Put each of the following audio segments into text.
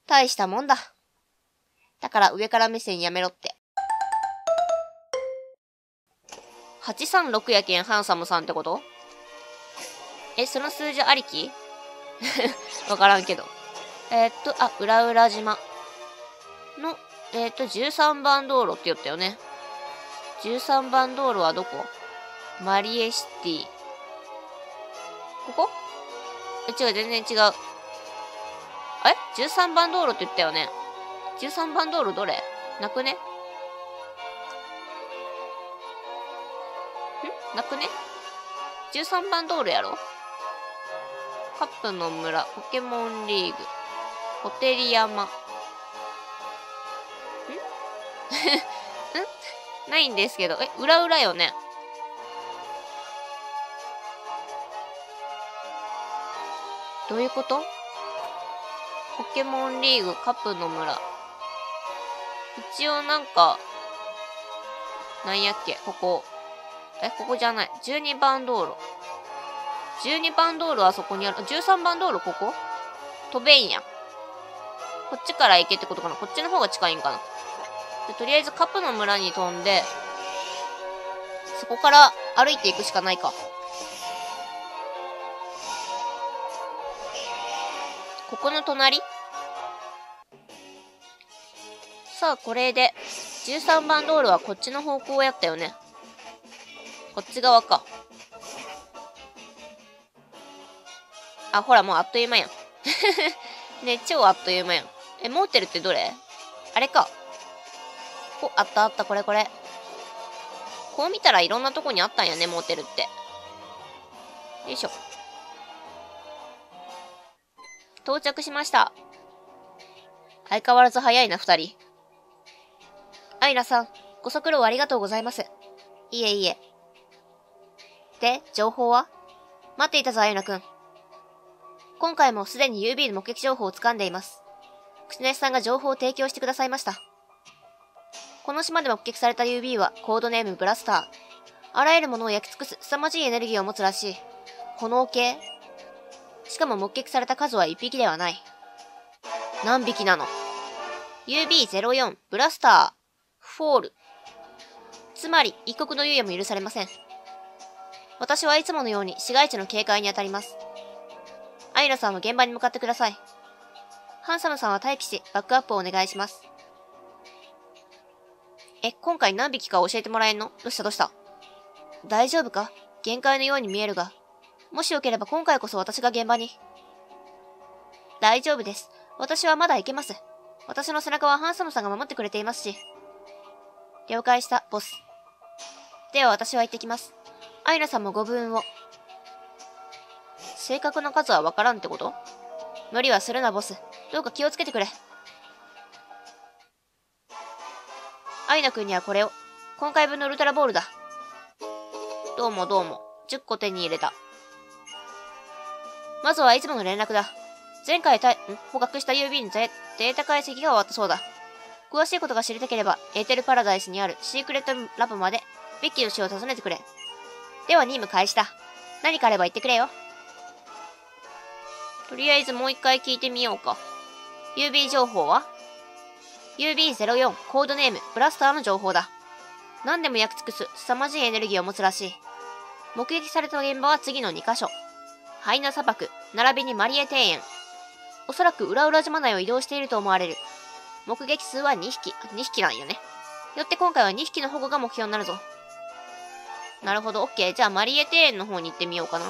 大したもんだ。だから上から目線やめろって。836やけんハンサムさんってこと？その数字ありき？わからんけど。裏浦島の、13番道路って言ったよね。13番道路はどこ？マリエシティ。ここ？違う、全然違う。13番道路って言ったよね。13番道路どれ？なくね？なくね？ 13 番道路やろ？カップの村、ポケモンリーグ、ホテリ山。ないんですけど。裏裏よね。どういうこと？ポケモンリーグ、カップの村。一応なんか、なんやっけ、ここ。ここじゃない。12番道路。12番道路はそこにある。13番道路ここ？飛べんやん。こっちから行けってことかな？こっちの方が近いんかな？で、とりあえずカップの村に飛んで、そこから歩いていくしかないか。ここの隣？さあ、これで、13番道路はこっちの方向やったよね。こっち側か。あ、ほら、もうあっという間やん。ね、超あっという間やん。モーテルってどれ？あれか。あったあった、これこれ。こう見たらいろんなとこにあったんやね、モーテルって。よいしょ。到着しました。相変わらず早いな、二人。アイラさん、ご足労ありがとうございます。いえいえ。で、情報は？待っていたぞ、アイラくん。今回もすでに UB の目撃情報を掴んでいます。クチネスさんが情報を提供してくださいました。この島で目撃された UB はコードネームブラスター。あらゆるものを焼き尽くす凄まじいエネルギーを持つらしい。炎系？しかも目撃された数は1匹ではない。何匹なの？ UB04 ブラスターフォール。つまり一刻の猶予も許されません。私はいつものように市街地の警戒に当たります。アイラさんは現場に向かってください。ハンサムさんは待機しバックアップをお願いします。今回何匹か教えてもらえんの？どうしたどうした？大丈夫か？限界のように見えるが。もしよければ今回こそ私が現場に。大丈夫です。私はまだ行けます。私の背中はハンサムさんが守ってくれていますし。了解した、ボス。では私は行ってきます。アイラさんもご武運を。正確な数はわからんってこと？無理はするな、ボス。どうか気をつけてくれ。アイナ君にはこれを。今回分のウルトラボールだ。どうもどうも。10個手に入れた。まずはいつもの連絡だ。前回捕獲した UB のデータ解析が終わったそうだ。詳しいことが知りたければ、エーテルパラダイスにあるシークレットラブまで、ビッキーの死を訪ねてくれ。では任務開始だ。何かあれば言ってくれよ。とりあえずもう一回聞いてみようか。UB 情報は？ UB04 コードネームブラスターの情報だ。何でも焼き尽くす凄まじいエネルギーを持つらしい。目撃された現場は次の2カ所。ハイナ砂漠、並びにマリエ庭園。おそらく裏裏島内を移動していると思われる。目撃数は2匹。2匹なんよね。よって今回は2匹の保護が目標になるぞ。なるほど、オッケー。じゃあマリエ庭園の方に行ってみようかな。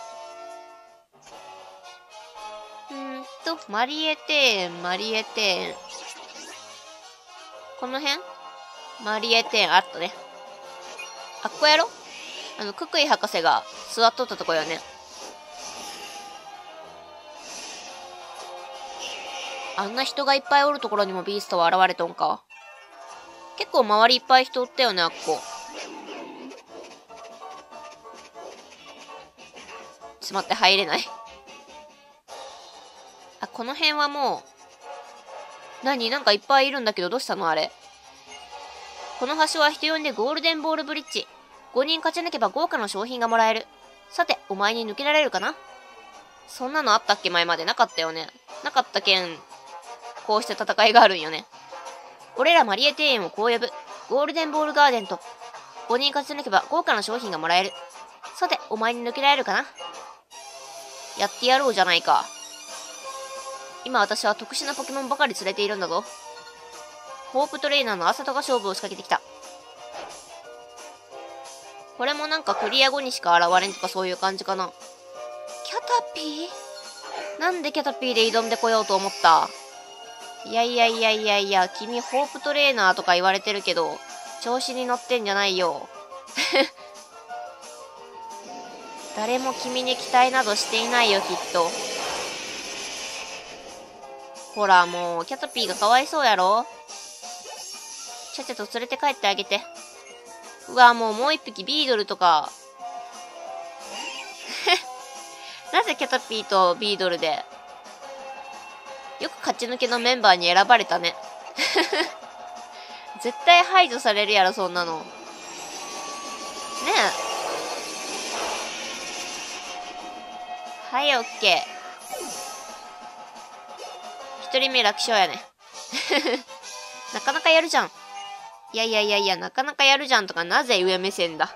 マリエ庭園。この辺？マリエ庭園あったね。あっこやろ？ククイ博士が座っとったとこよね。あんな人がいっぱいおるところにもビーストは現れとんか。結構周りいっぱい人おったよね、あっこ。ちょっと待って、入れない。あ、この辺はもう、なんかいっぱいいるんだけど、どうしたのあれ。この橋は人呼んでゴールデンボールブリッジ。5人勝ち抜けば豪華な商品がもらえる。さて、お前に抜けられるかな？そんなのあったっけ？前までなかったよね。なかったけん。 こうして戦いがあるんよね。俺らマリエ庭園をこう呼ぶ。ゴールデンボールガーデンと。5人勝ち抜けば豪華な商品がもらえる。さて、お前に抜けられるかな？やってやろうじゃないか。今私は特殊なポケモンばかり連れているんだぞ。ホープトレーナーのアサトが勝負を仕掛けてきた。これもなんかクリア後にしか現れんとかそういう感じかな。キャタピー？なんでキャタピーで挑んでこようと思った？いやいやいやいやいや、君ホープトレーナーとか言われてるけど、調子に乗ってんじゃないよ。誰も君に期待などしていないよ、きっと。ほら、もう、キャタピーがかわいそうやろ？ちゃっちゃと連れて帰ってあげて。うわ、もう一匹ビードルとか。なぜキャタピーとビードルで。よく勝ち抜けのメンバーに選ばれたね。絶対排除されるやろ、そんなの。ねえ。はい、オッケー。一人目楽勝やね。なかなかやるじゃん。いやいやいやいや、なかなかやるじゃんとか、なぜ上目線だ。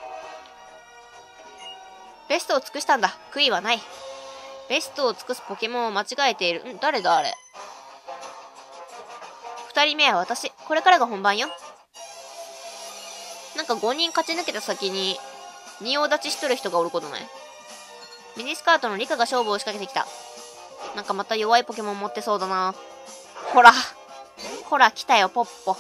ベストを尽くしたんだ。悔いはない。ベストを尽くすポケモンを間違えている。誰だあれ。二人目は私。これからが本番よ。なんか5人勝ち抜けた先に、仁王立ちしとる人がおることない？ミニスカートのリカが勝負を仕掛けてきた。なんかまた弱いポケモン持ってそうだな。ほら。ほら、来たよ、ポッポ。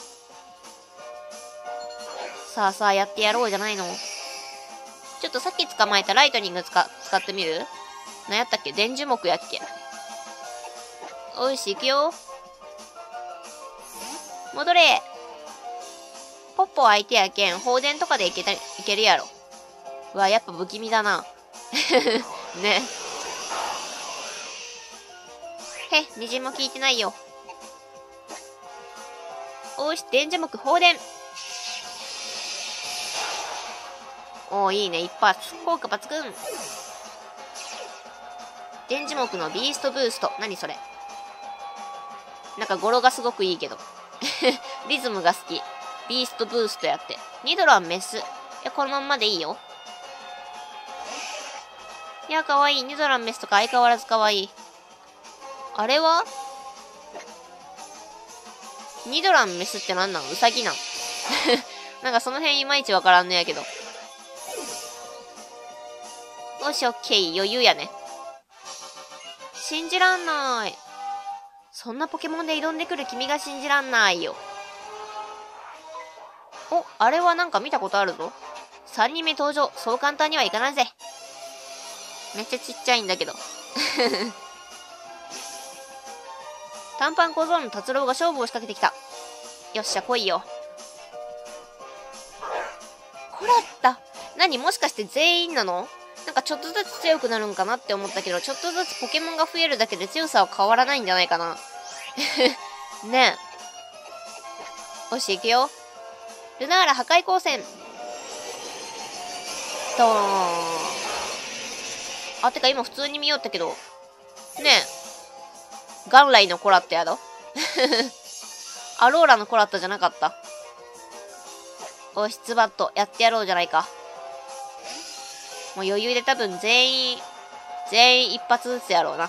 さあさあ、やってやろうじゃないの。ちょっとさっき捕まえたライトニング使ってみる？何やったっけ？電樹木やっけ？おいし、行くよ。戻れ。ポッポ相手やけん、放電とかでいけるやろ。うわ、やっぱ不気味だな。ね。へ、みじんも聞いてないよ。おーし、電磁木放電。おー、いいね、一発。効果抜群。電磁木のビーストブースト。何それ。なんか語呂がすごくいいけど。リズムが好き。ビーストブーストやって。ニドランメス。いや、このまんまでいいよ。いや、かわいい。ニドランメスとか相変わらずかわいい。あれはニドランメスってなんなん？ウサギなん？なんかその辺いまいちわからんのやけど。よし、オッケー。余裕やね。信じらんない。そんなポケモンで挑んでくる君が信じらんないよ。お、あれはなんか見たことあるぞ。3人目登場。そう簡単にはいかないぜ。めっちゃちっちゃいんだけど。短パン小僧の達郎が勝負を仕掛けてきた。よっしゃ、来いよ。こらった。何？もしかして全員なの？なんかちょっとずつ強くなるんかなって思ったけど、ちょっとずつポケモンが増えるだけで強さは変わらないんじゃないかな。ねえ。よし、行くよ。ルナーラ破壊光線。ドーン。あ、てか今普通に見よったけど。ねえ。元来のコラットやろ。アローラのコラットじゃなかった。おし、ズバッとやってやろうじゃないか。もう余裕で多分全員一発ずつやろうな。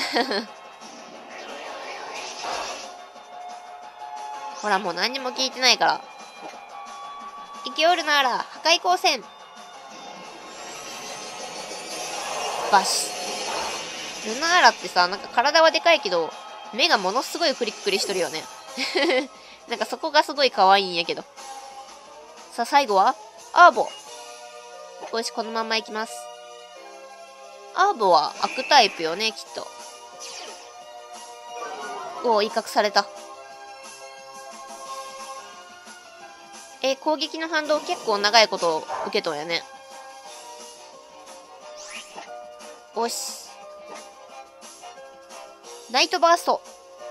ほらもう何にも聞いてないから。生きおるなら破壊光線。バシ。ルナーラってさ、なんか体はでかいけど、目がものすごいクリックリしとるよね。なんかそこがすごい可愛いんやけど。さあ最後はアーボ。よし、このまんまいきます。アーボは悪タイプよね、きっと。おお、威嚇された。攻撃の反動結構長いこと受けとんやね。おし。ナイトバースト。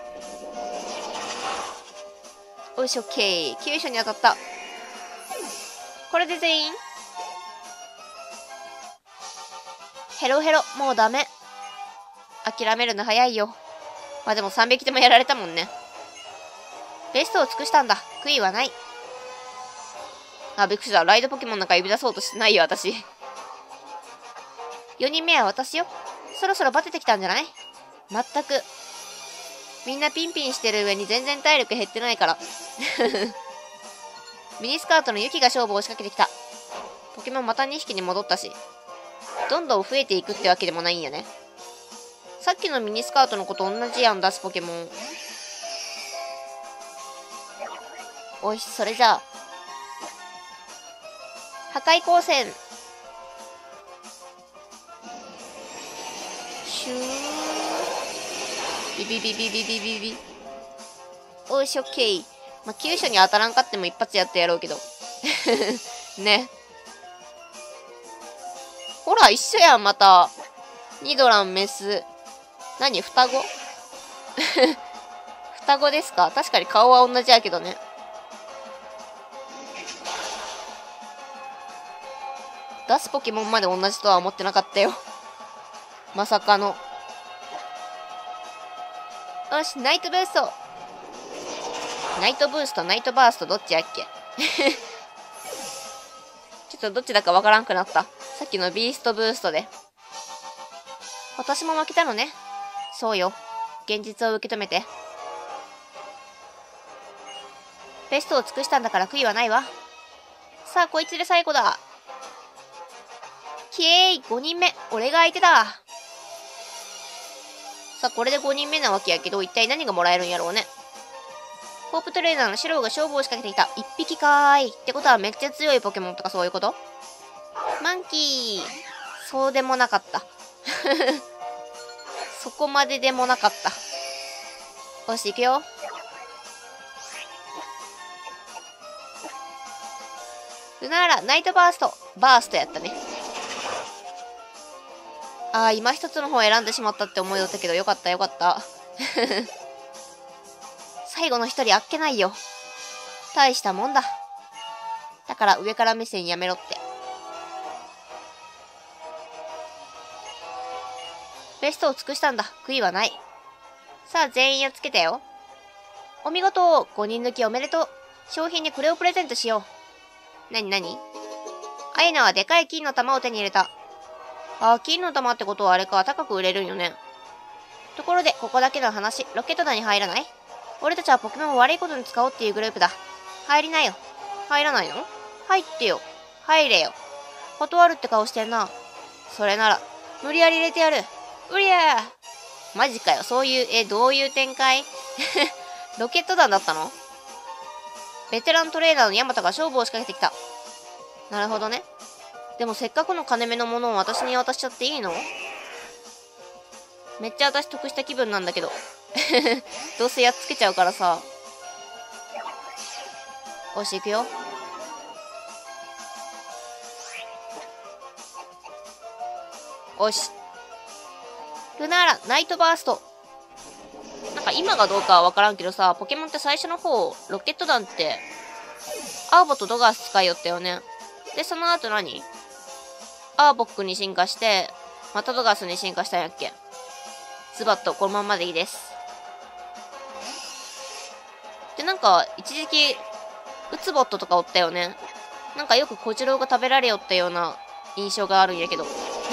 おし、オッケー。急所に当たった。これで全員ヘロヘロ。もうダメ。諦めるの早いよ。 まあでも3匹ともやられたもんね。ベストを尽くしたんだ。悔いはない。あ、びっくりした。ライドポケモンなんか呼び出そうとしてないよ、私。4人目は私よ。そろそろバテてきたんじゃない？まったく。みんなピンピンしてる上に全然体力減ってないから。ミニスカートのユキが勝負を仕掛けてきた。ポケモンまた2匹に戻ったし。どんどん増えていくってわけでもないんよね。さっきのミニスカートの子と同じやん、出すポケモン。おいし、それじゃあ。破壊光線。シュー。ビビビビビビビビ。おいし、オッケー。まあ、急所に当たらんかっても一発やってやろうけど。ね。ほら、一緒やん、また。ニドラン、メス。何、双子双子ですか？確かに顔は同じやけどね。出すポケモンまで同じとは思ってなかったよ。まさかの。よし、ナイトブースト。ナイトブースト、ナイトバースト、どっちやっけちょっとどっちだかわからんくなった。さっきのビーストブーストで。私も負けたのね。そうよ。現実を受け止めて。ベストを尽くしたんだから悔いはないわ。さあ、こいつで最後だ。キエーイ !5 人目。俺が相手だ。さあ、これで5人目なわけやけど、一体何がもらえるんやろうね。ホープトレーナーのシローが勝負を仕掛けていた。1匹かーい。ってことはめっちゃ強いポケモンとかそういうこと？マンキー。そうでもなかった。そこまででもなかった。よし、行くよ。ルナーラ、ナイトバースト。バーストやったね。ああ、今一つの方選んでしまったって思いよったけど、よかったよかった。最後の一人あっけないよ。大したもんだ。だから上から目線やめろって。ベストを尽くしたんだ。悔いはない。さあ、全員やっつけたよ。お見事 !5 人抜きおめでとう。商品にこれをプレゼントしよう。なになに？アイナはでかい金の玉を手に入れた。ああ、金の玉ってことはあれか、高く売れるんよね。ところで、ここだけの話、ロケット団に入らない？俺たちはポケモンを悪いことに使おうっていうグループだ。入りなよ。入らないの？入ってよ。入れよ。断るって顔してんな。それなら、無理やり入れてやる。うりゃー。マジかよ。そういう、どういう展開ロケット団だったの？ベテラントレーナーのヤマタが勝負を仕掛けてきた。なるほどね。でもせっかくの金目のものを私に渡しちゃっていいの？めっちゃ私得した気分なんだけど。どうせやっつけちゃうからさ。よし、行くよ。よし。ルナーラ、ナイトバースト。なんか今がどうかはわからんけどさ、ポケモンって最初の方、ロケット弾って、アーボとドガース使いよったよね。で、その後何？アーボックに進化して、またドガースに進化したんやっけ？ズバッとこのままでいいです。で、なんか、一時期、ウツボットとかおったよね。なんかよく小次郎が食べられよったような印象があるんやけど。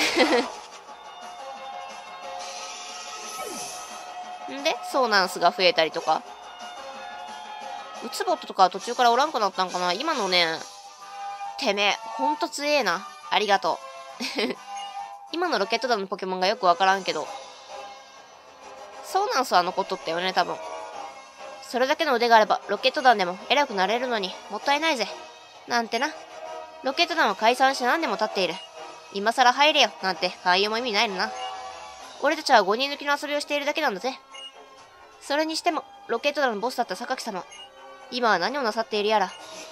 んで、ソーナンスが増えたりとか。ウツボットとか途中からおらんくなったんかな？今のね、てめえ、ほんと強えな。ありがとう。今のロケット団のポケモンがよくわからんけど。ソーナンスは残っとったよね、多分。それだけの腕があれば、ロケット団でも偉くなれるのに、もったいないぜ。なんてな。ロケット団は解散して何年も経っている。今更入れよ、なんて勧誘も意味ないのな。俺たちは5人抜きの遊びをしているだけなんだぜ。それにしても、ロケット団のボスだった榊様。今は何をなさっているやら。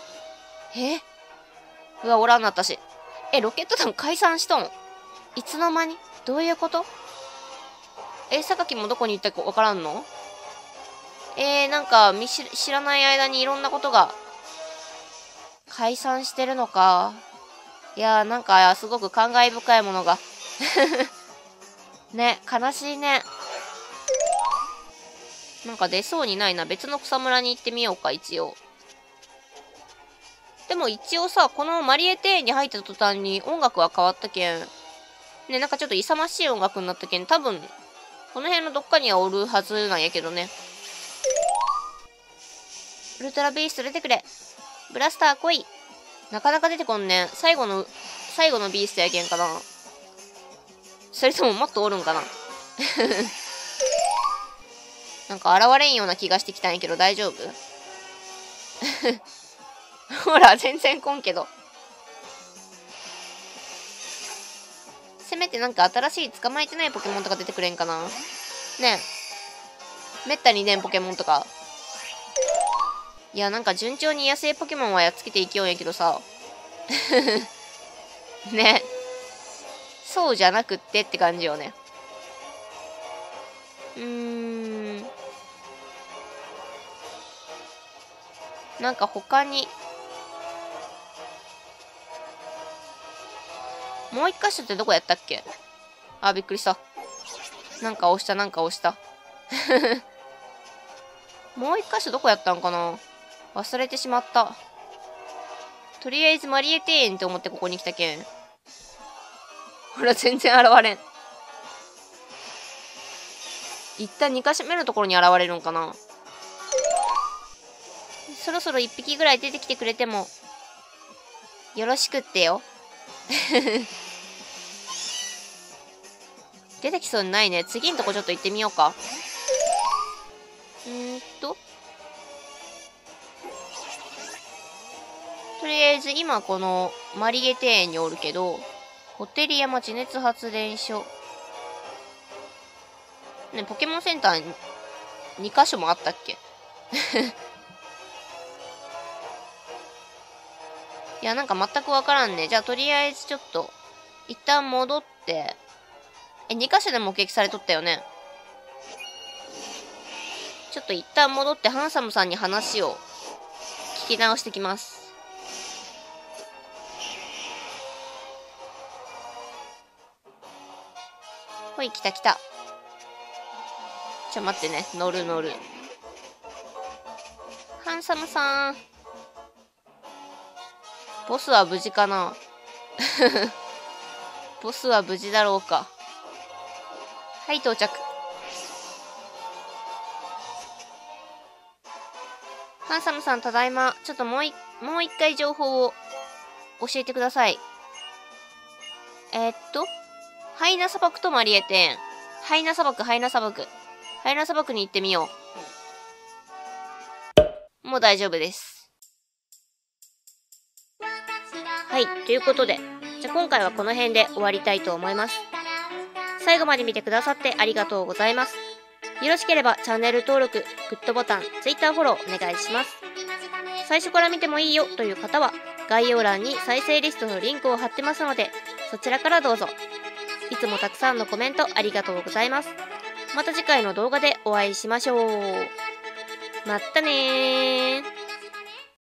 うわ、おらんなったし。ロケット団解散しとん？いつの間に？どういうこと？榊もどこに行ったかわからんの？なんか、知らない間にいろんなことが、解散してるのか。いやー、なんか、すごく感慨深いものが。ね、悲しいね。 なんか出そうにないな。別の草むらに行ってみようか、一応。でも一応さ、このマリエ庭園に入った途端に音楽は変わったけん。ね、なんかちょっと勇ましい音楽になったけん、多分、この辺のどっかにはおるはずなんやけどね。ウルトラビースト出てくれ。ブラスター来い。なかなか出てこんね。最後のビーストやけんかな。それとももっとおるんかな。なんか現れんような気がしてきたんやけど大丈夫？ほら、全然来んけど。せめてなんか新しい捕まえてないポケモンとか出てくれんかな。ねえ。めったにねんポケモンとか。いや、なんか順調に野生ポケモンはやっつけていきようんやけどさ。ね。そうじゃなくってって感じよね。なんか他に、もう一箇所ってどこやったっけ？あ、びっくりした。なんか押した。もう一箇所どこやったんかな？忘れてしまった。とりあえずマリエ庭園って思ってここに来たけん。ほら、全然現れん。一旦2箇所目のところに現れるんかな。そろそろ1匹ぐらい出てきてくれてもよろしくってよ。出てきそうにないね。次のとこちょっと行ってみようか。とりあえず今このマリエ庭園におるけど、ホテリ山地熱発電所。ね、ポケモンセンターに2箇所もあったっけ？いや、なんか全くわからんね。じゃあとりあえずちょっと一旦戻って、2箇所で目撃されとったよね。ちょっと一旦戻ってハンサムさんに話を聞き直してきます。ほい、来た。待ってね。乗る。ハンサムさん。ボスは無事かな？ボスは無事だろうか。はい、到着。ハンサムさん、ただいま。ちょっともう一回情報を教えてください。ハイナ砂漠とマリエ庭園。ハイナ砂漠に行ってみよう。もう大丈夫です。はい、ということで、じゃあ今回はこの辺で終わりたいと思います。最後まで見てくださってありがとうございます。よろしければチャンネル登録、グッドボタン、Twitter フォローお願いします。最初から見てもいいよという方は、概要欄に再生リストのリンクを貼ってますので、そちらからどうぞ。いつもたくさんのコメントありがとうございます。また次回の動画でお会いしましょう。まったねー。